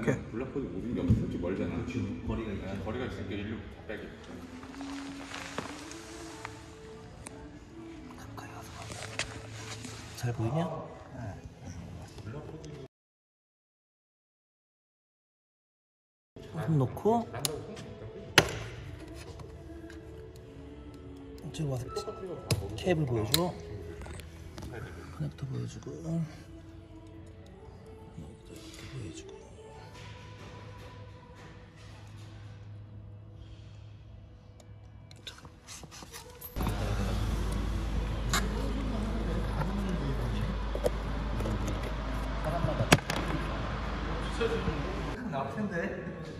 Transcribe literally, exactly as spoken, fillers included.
이렇게. 블락보드 모든 게 없어. 솔직히 멀잖아. 지금 거리가 있 거리가 있으니까 일로 빼게. 가까이 가서 잘 보이냐? 손 놓고 이쪽 와서 케이블 보여주고 커넥터 보여주고 이렇게 보여주고 나올 텐데.